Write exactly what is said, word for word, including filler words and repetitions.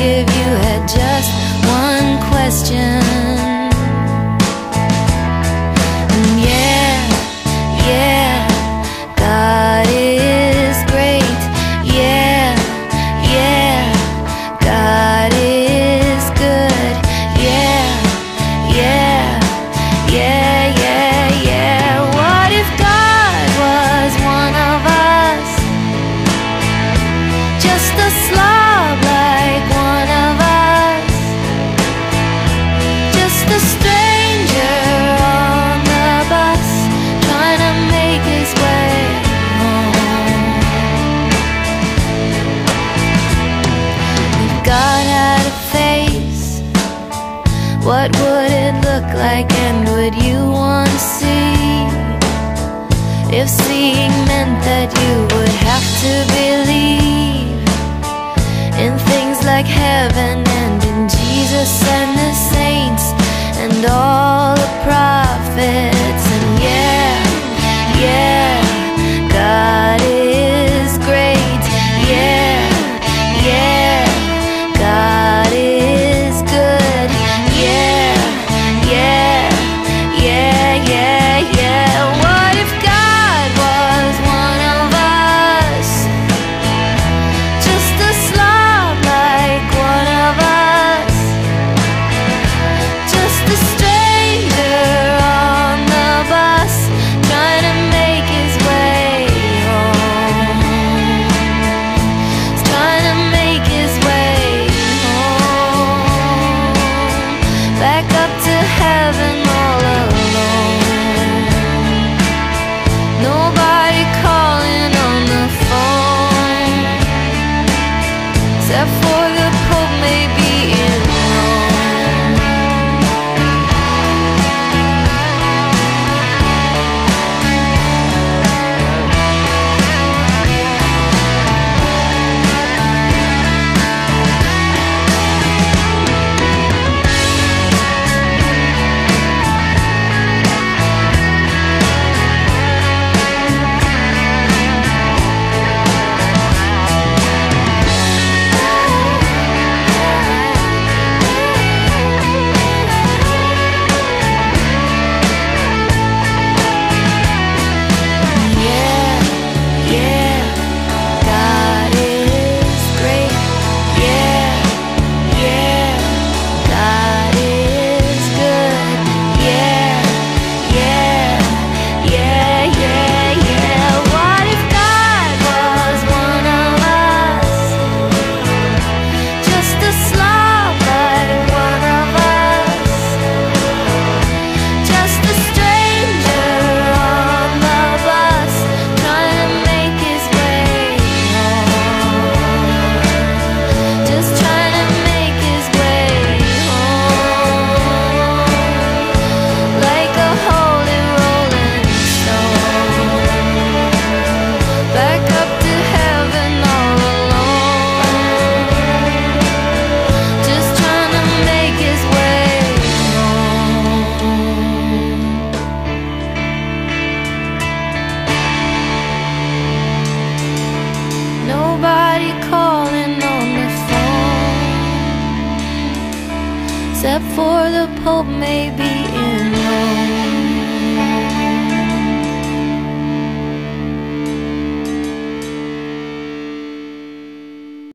if you had just one question. And yeah, yeah, God is great. Yeah, yeah, God is good. Yeah, yeah, yeah, yeah, yeah. What if God was one of us? Just a slob like one of us. Just a stranger on the bus, trying to make his way home. If God had a face, what would it look like, and would you want to see? If seeing meant that you would have to believe in things like heaven and in Jesus and the saints and all the prophets. And yeah, yeah, God is great. Yeah, yeah, God is good. Yeah, yeah, yeah, yeah, yeah. What if God was one of us? Just a slob like one of us. Just a stranger on the bus, trying to make his way home. He's trying to make his way home. Back up to heaven all alone. Nobody calling on the phone, except for the Pope maybe in Rome. Yeah, yeah, God is great. Yeah, yeah, God is good. Yeah, yeah, yeah, yeah, yeah. What if God was one of us? Just a slob like one of us. Just a stranger on the bus, trying to make his way home. Just trying to make his way home. Like a holy rolling stone. Back up to heaven all alone. Just trying to make his way home. Nobody calling on the phone, except for the Pope maybe in